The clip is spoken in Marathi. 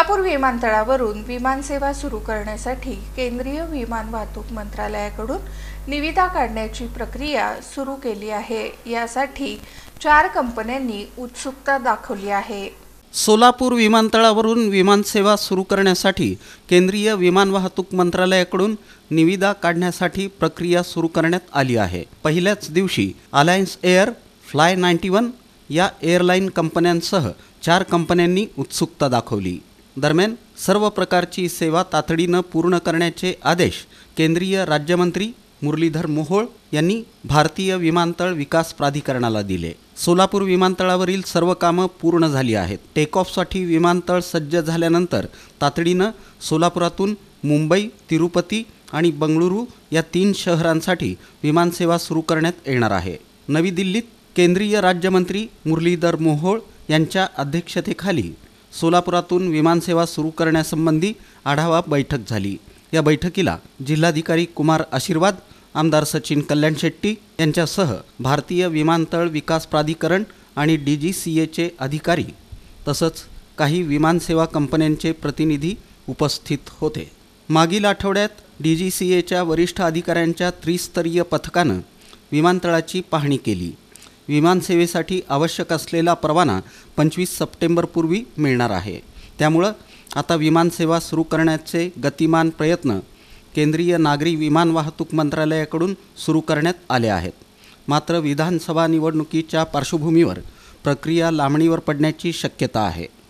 सोलापूर विमानतळावरून विमानसेवा सुरू करण्यासाठी केंद्रीय विमान वाहतूक मंत्रालयाकडून निविदा काढण्याची प्रक्रिया सुरू केली आहे। यासाठी 4 कंपन्यांनी उत्सुकता दाखवली आहे। सोलापूर विमानतळावरून विमानसेवा सुरू करण्यासाठी केंद्रीय विमान वाहतूक मंत्रालयाकडून निविदा काढण्यासाठी प्रक्रिया सुरू करण्यात आली आहे। पहिल्याच दिवशी अलायन्स एअर, फ्लाय 91 या एअरलाइन कंपन्यांसह 4 कंपन्यांनी उत्सुकता दाखवली। दरम्यान सर्व प्रकारची सेवा तातडीने पूर्ण करण्याचे आदेश केंद्रीय राज्यमंत्री मुरलीधर मोहोळ यांनी भारतीय विमानतळ विकास प्राधिकरणाला दिले। सोलापूर विमानतळावरील सर्व कामे पूर्ण झाली आहेत। टेक ऑफसाठी विमानतळ सज्ज झाल्यानंतर तातडीने सोलापुरातून मुंबई, तिरुपती आणि बंगळुरू या 3 शहरांसाठी विमानसेवा सुरू करण्यात येणार आहे। नवी दिल्लीत केंद्रीय राज्यमंत्री मुरलीधर मोहोळ यांच्या अध्यक्षतेखाली सोलापुरातून विमानसेवा सुरू करण्यासंबंधी आढावा बैठक झाली। या बैठकीला जिल्हाधिकारी कुमार आशीर्वाद, आमदार सचिन कल्याण शेट्टी यांच्यासह भारतीय विमानतळ विकास प्राधिकरण आणि DGCAचे अधिकारी तसंच काही विमानसेवा कंपन्यांचे प्रतिनिधी उपस्थित होते। मागील आठवड्यात DGCAच्या वरिष्ठ अधिकाऱ्यांच्या त्रिस्तरीय पथकानं विमानतळाची पाहणी केली। विमानसेवेसाठी आवश्यक असलेला परवाना 25 सप्टेंबरपूर्वी मिळणार आहे। त्यामुळे आता विमानसेवा सुरू करण्याचे गतिमान प्रयत्न केंद्रीय नागरी विमान वाहतूक मंत्रालयाकडून सुरू करण्यात आले आहेत। मात्र विधानसभा निवडणुकीच्या पार्श्वभूमीवर प्रक्रिया लांबणीवर पडण्याची शक्यता आहे।